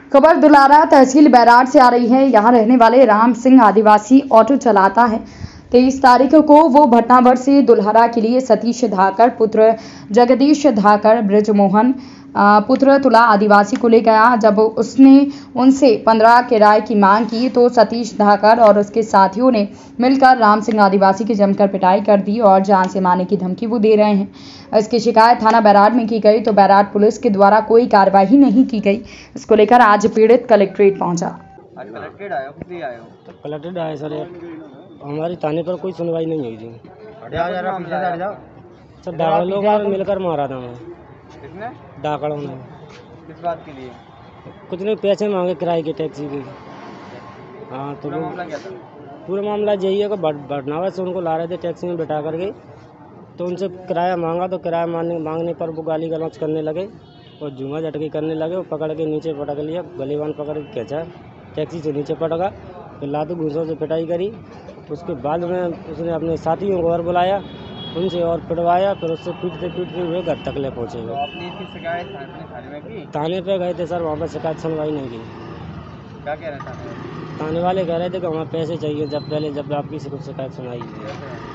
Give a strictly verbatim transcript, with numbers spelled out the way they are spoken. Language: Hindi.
खबर दुलारा तहसील बैराट से आ रही है। यहाँ रहने वाले राम सिंह आदिवासी ऑटो चलाता है। तेईस तारीख को वो भटनावर से दुल्हरा के लिए सतीश धाकर पुत्र जगदीश धाकर ब्रजमोहन पुत्र तुला आदिवासी को ले गया। जब उसने उनसे पंद्रह किराए की मांग की तो सतीश धाकर और उसके साथियों ने मिलकर राम सिंह आदिवासी की जमकर पिटाई कर दी और जान से मारने की धमकी वो दे रहे हैं। इसकी शिकायत थाना बैराट में की गई तो बैराट पुलिस के द्वारा कोई कार्रवाई नहीं की गई। इसको लेकर आज पीड़ित कलेक्ट्रेट पहुंचा। आज कलेक्ट्रेट आया खुद ही आया तो कलेक्ट्रेट आए सर, हमारी थाने पर कोई सुनवाई नहीं हुई थी। सर डाकड़ लोग मिलकर मारा था मैं। किसने? डाकड़ों ने। किस बात के लिए? कुछ नहीं, पैसे मांगे किराए की टैक्सी की। हाँ तो पूरा मामला क्या था? पूरा मामला यही है कि भटनावर से उनको ला रहे थे टैक्सी में बैठा करके, तो उनसे किराया मांगा तो किराया मांगने मांगने पर वो गाली गलौज करने लगे और झूमा झटकी करने लगे। वो पकड़ के नीचे पटक लिया, गलीबान पकड़ के खींचा, टैक्सी से नीचे पटका, फिर लातू घूसों से पिटाई करी। उसके बाद में उसने अपने साथियों को और बुलाया, उनसे और पिटवाया, फिर उससे पीटते पीटते हुए घर तक ले पहुँचे। तो आपने इसकी शिकायत थाने में की? थाने पे गए थे सर, वहाँ पर शिकायत सुनवाई नहीं की। क्या कह रहे थे? थाने वाले कह रहे थे कि हमें पैसे चाहिए, जब पहले जब आपकी से कुछ शिकायत सुनाई।